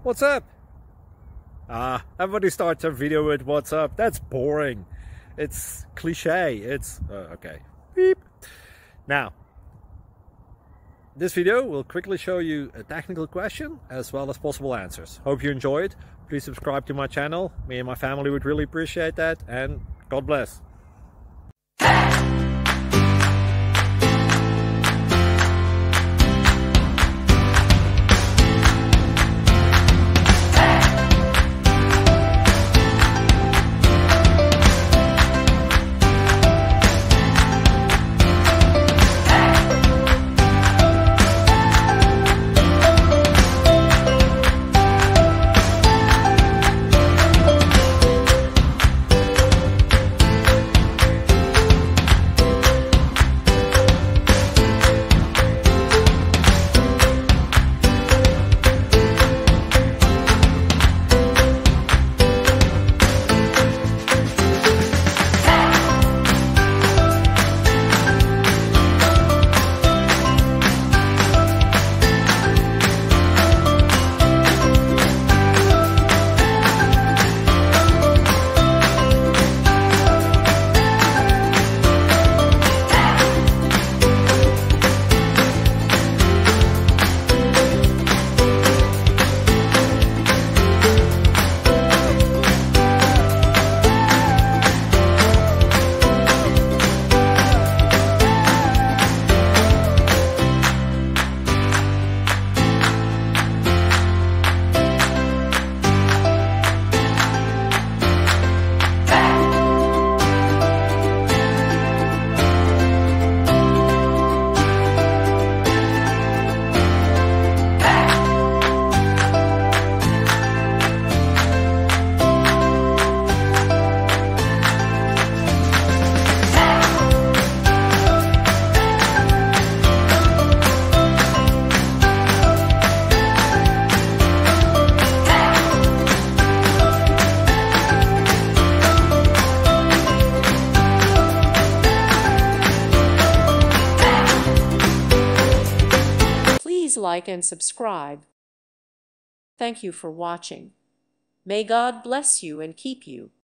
What's up? Everybody starts a video with what's up. That's boring. It's cliche. It's okay. Beep. Now, this video will quickly show you a technical question as well as possible answers. Hope you enjoy it. Please subscribe to my channel. Me and my family would really appreciate that, and God bless. Please like and subscribe. Thank you for watching. May God bless you and keep you.